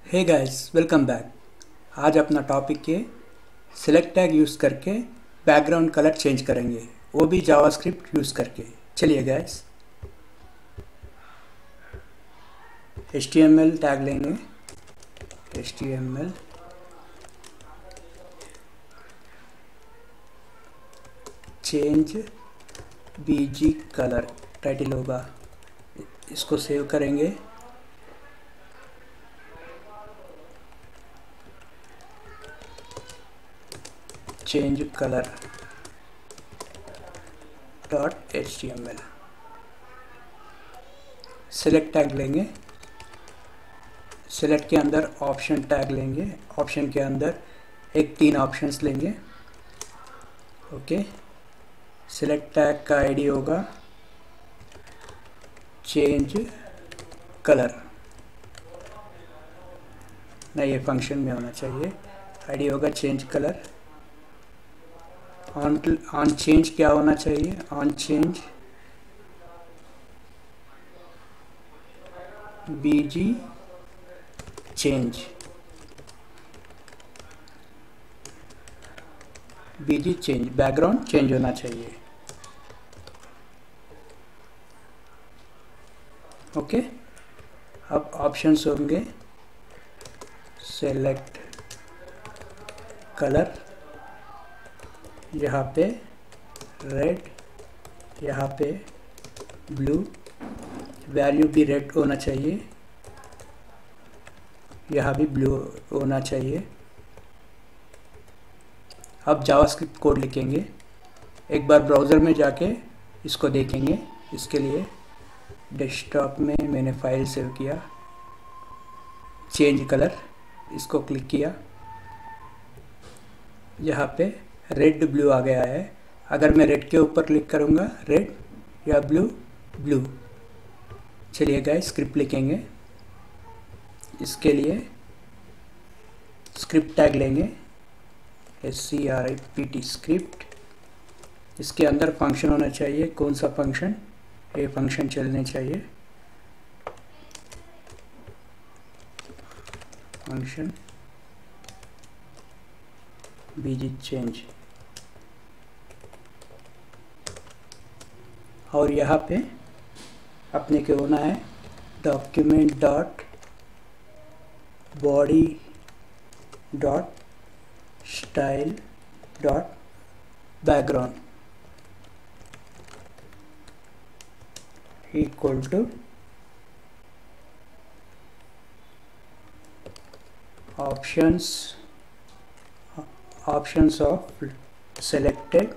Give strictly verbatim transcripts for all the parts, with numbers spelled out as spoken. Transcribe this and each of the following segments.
Hey guys, welcome back. आज अपना topic के सिलेक्ट टैग यूज़ करके बैकग्राउंड कलर चेंज करेंगे, वो भी जावास्क्रिप्ट यूज़ करके। चलिए guys, H T M L tag लेंगे। H T M L change BG colour title होगा, इसको सेव करेंगे। Change colour dot H T M L select tag लेंगे। सिलेक्ट के अंदर ऑप्शन टैग लेंगे। ऑप्शन के अंदर एक तीन ऑप्शंस लेंगे। ओके, सिलेक्ट टैग का आईडी होगा चेंज कलर, नहीं ये फंक्शन में होना चाहिए। आईडी होगा change colour. On on change क्या होना चाहिए? On change BG change, BG change background change होना चाहिए। ओके, अब ऑप्शंस होंगे सेलेक्ट कलर, यहाँ पे रेड, यहाँ पे ब्लू, वैल्यू भी रेड होना चाहिए, यहाँ भी ब्लू होना चाहिए। अब जावास्क्रिप्ट कोड लिखेंगे। एक बार ब्राउज़र में जाके इसको देखेंगे। इसके लिए डेस्कटॉप में मैंने फाइल सेव किया, चेंज कलर, इसको क्लिक किया। यहाँ पे रेड ब्लू आ गया है। अगर मैं रेड के ऊपर क्लिक करूँगा रेड या ब्लू ब्लू। चलिए गाइस, स्क्रिप्ट लिखेंगे। इसके लिए स्क्रिप्ट टैग लेंगे, S C R I P T script. इसके अंदर फंक्शन होना चाहिए। कौन सा फंक्शन? ये फंक्शन चलने चाहिए। फंक्शन बीजी चेंज, और यहाँ पे अपने के होना है document dot body dot style dot background equal to options options of selected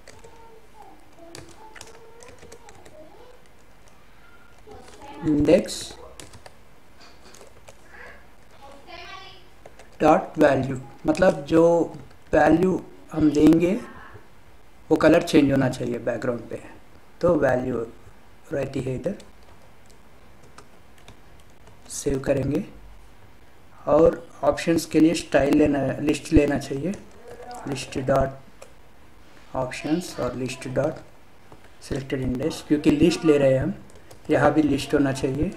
index dot value. मतलब जो वैल्यू हम देंगे वो कलर चेंज होना चाहिए बैकग्राउंड पे, तो वैल्यू रहती है इधर। सेव करेंगे और ऑप्शंस के लिए स्टाइल लेना, लिस्ट लेना चाहिए। लिस्ट डॉट ऑप्शंस और लिस्ट डॉट सिलेक्टेड इंडेक्स, क्योंकि लिस्ट ले रहे हैं हम, यहाँ भी लिस्ट होना चाहिए।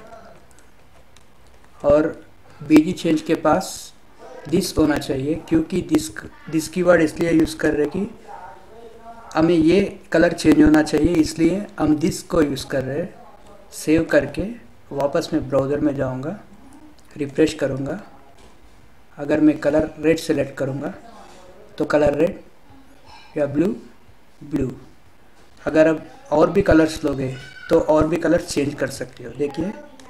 और बीजी चेंज के पास दिस होना चाहिए, क्योंकि दिस दिस कीवर्ड इसलिए यूज़ कर रहे कि हमें ये कलर चेंज होना चाहिए, इसलिए हम दिस को यूज़ कर रहे हैं। सेव करके वापस मैं ब्राउज़र में जाऊंगा, रिफ्रेश करूंगा। अगर मैं कलर रेड सेलेक्ट करूंगा तो कलर रेड या ब्लू ब्लू। अगर अब और भी कलर्स लोगे तो और भी कलर चेंज कर सकते हो। देखिए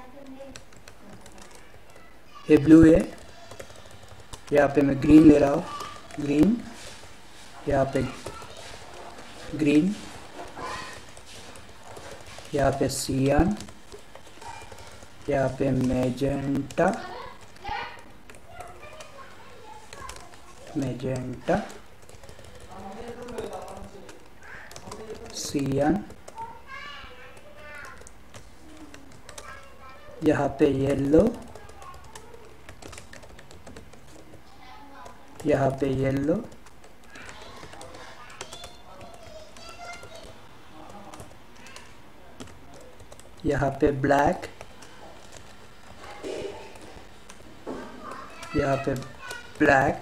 ये ब्लू है, यहाँ पे मैं ग्रीन ले रहा हूँ, ग्रीन, यहाँ पे ग्रीन, यहाँ पे सियान, यहाँ पे मैजेंटा, मैजेंटा, सियान, यहाँ पे येलो, यहाँ पे येलो, यहाँ पे ब्लैक, यहाँ पे ब्लैक,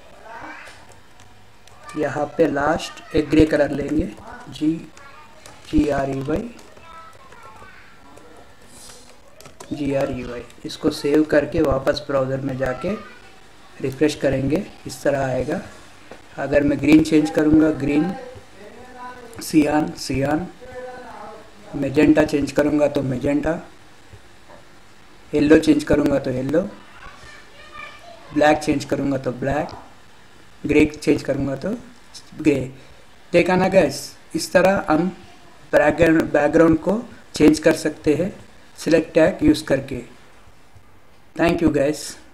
यहाँ पे लास्ट एक ग्रे कलर लेंगे, G G R E Y G R E Y इसको सेव करके वापस ब्राउज़र में जाके रिफ्रेश करेंगे, इस तरह आएगा। अगर मैं ग्रीन चेंज करूँगा ग्रीन, सियान सियान, मेजेंटा चेंज करूँगा तो मेजेंटा, येलो चेंज करूँगा तो येलो, ब्लैक चेंज करूँगा तो ब्लैक, ग्रे चेंज करूँगा तो ग्रे। देखा ना गैस, इस तरह हम बैकग्राउंड बैकग्राउंड को चेंज कर सकते हैं सिलेक्ट टैग यूज़ करके। Thank you gas.